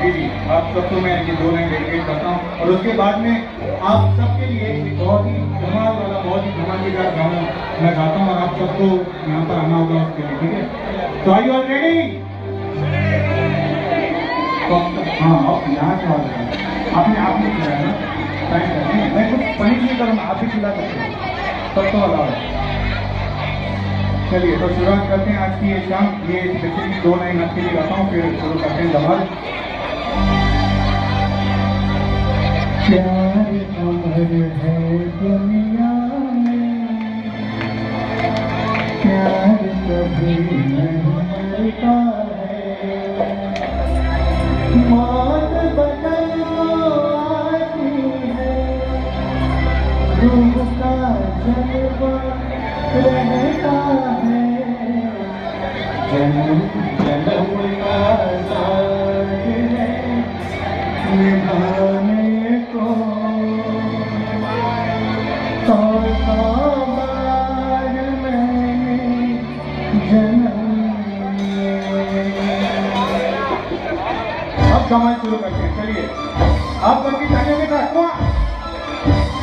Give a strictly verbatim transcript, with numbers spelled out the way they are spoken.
जी जी, आप सबको मैं ये दो लाइन डेडिकेट करता हूँ और उसके बाद में आप सबके लिए एक बहुत ही धमाल वाला, बहुत ही धमाकेदार गाना मैं गाता हूँ और आप सबको यहाँ पर आना होगा उसके लिए, ठीक है? तो आर यू ऑल रेडी? तो हाँ, आप यहाँ से बात करें, आपने आप नहीं खिलाया ना, टाइम नहीं, मैं कुछ पनिश नहीं करूँगा, आप भी खिला सकते हैं, सब तो अलाउ है। चलिए तो शुरुआत करते हैं आज की ये शाम, ये स्पेशली दो लाइन आपके लिए गाता हूँ, फिर शुरू करते हैं धमाल। प्यार अमर है दुनिया में, प्यार कभी नहीं मरता है, मौत बदल आती है, रूह का जलवा रहता है, जन्म जन्म का साथ है निभाने को, सौ सौ बार मैंने जन्म। अब कमाल शुरू करते हैं, चलिए आप सबकी तालियों के साथ